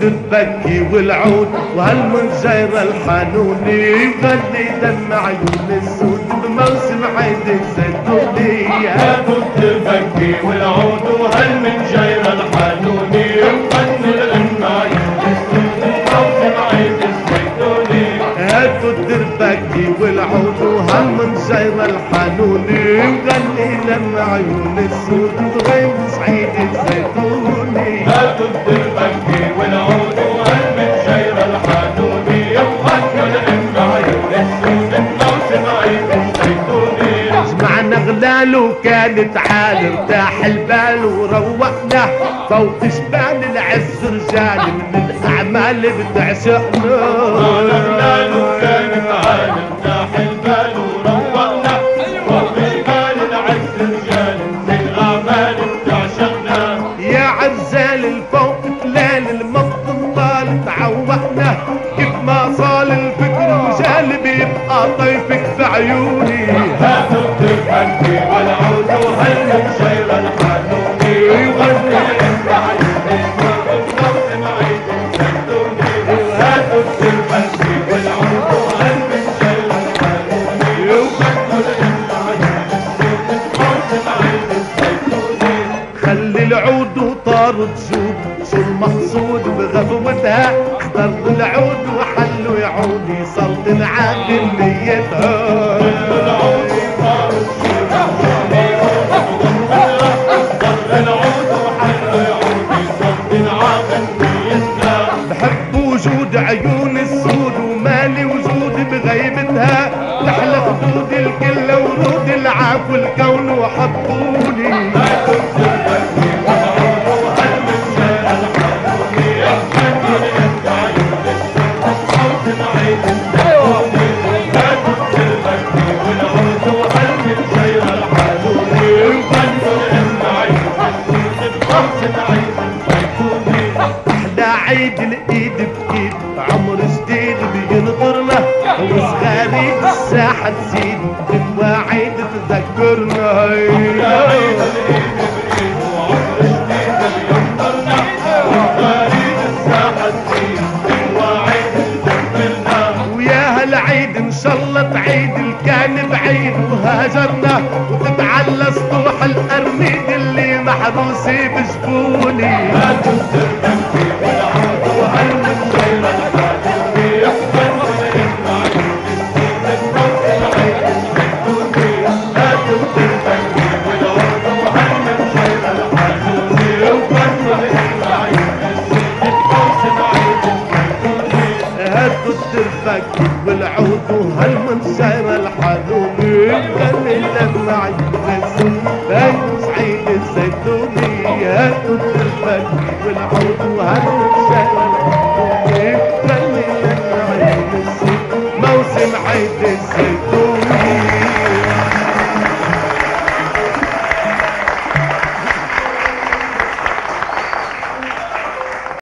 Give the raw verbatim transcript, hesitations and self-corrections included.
الدربكي والعود وهالمنجيرة الحنوني وغني دم عيون السود بموسم عيد الزيتوني. هاتوا الدربكي والعود وهالمنجيرة الحنوني وغني دم عيون السود بموسم عيد الزيتوني. هاتوا الدربكي والعود وهالمنجيرة الحنوني وغني دم عيون السود بموسم عيد الزيتوني. هاتوا الدربكي والعود وهالمنجيرة الحنوني وغني دم عيون السود بموسم عيد الزيتوني. جمعنا غلال وكانت عال ارتاح البال وروقنا فوق جبال العز رجال من الاعمال بتعشقنا. غلال وكانت عال ارتاح البال وروقنا فوق جبال العز رجال من الاعمال بتعشقنا. يا عزال الفوق تلال المطلال تعوقنا كيف ما صال الفكر وجال بيبقى طيفك في عيوني. هاتوا الدربكي والعود وهالمنجيرة الحنوني وغني دم عيون السود بموسم عيد الزيتوني. هاتوا الدربكي والعود وهالمنجيرة الحنوني وغني دم عيون السود بموسم عيد الزيتوني. خلي العود وطار تشوف شو المقصود بغفوتها اخترت العود وحلو يعود يسلطن عادل نيتها. بحب وجود عيون السود ومالي وجود بغيبتها تحلى خدود الكل ورود العفو الكون وحبوني. عيد الايد بايد عمر جديد بينطرنا وصغاري بالساحه تزيد بمواعيد تذكرنا. عيد الايد بايد وعمر جديد بينطرنا وصغاري بالساحه تزيد بمواعيد تذكرنا. ويا هالعيد ان شاء الله تعيد الكان بعيد وهاجرنا وتتعلى سطوح القرنيد اللي محروسي بجفوني. هاتوا الدربكي والعود وهالمنجيرة الحنوني وغني دم عيون السود بموسم عيد الزيتوني. هاتوا الدربكي والعود وهالمنجيرة الحنوني وغني دم عيون السود بموسم عيد الزيتوني. هاتوا الدربكي والعود وهالمنجيرة الحنوني وغني دم عيون